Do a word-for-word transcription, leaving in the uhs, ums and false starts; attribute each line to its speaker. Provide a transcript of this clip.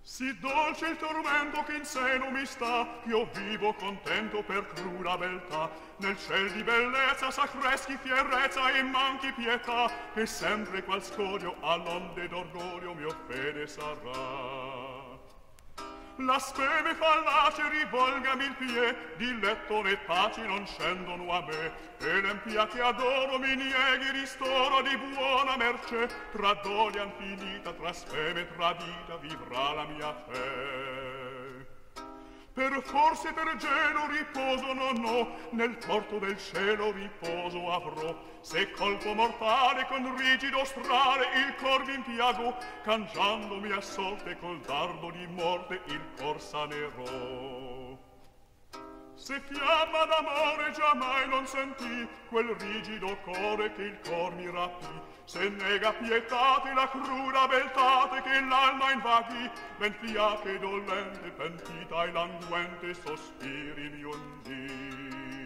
Speaker 1: Sì dolce il tormento che in seno mi sta, io vivo contento per cruda beltà. Nel ciel di bellezza s'accreschi fierezza e manchi pietà, e sempre qual scoglio all'onde d'orgoglio mio fede sarà. La speme fallace rivolgami il pie, di letto né paci non scendono a me, e l'empia che adoro mi nieghi ristoro di buona mercé, tra doglia infinita, tra speme tradita, vivrà la mia fe. Per forse per gelo riposo non ho, nel porto del cielo riposo avrò, se colpo mortale con rigido strale il cor m'impiago, cangiandomi a sorte col dardo di morte il cor sanerò. Se fiamma d'amore giammai non sentì quel rigido core che il cor mi rapì, se nega pietate la cruda beltate che l'alma invaghi, ben fiache dolente, pentita e languente sospiri mi ondì.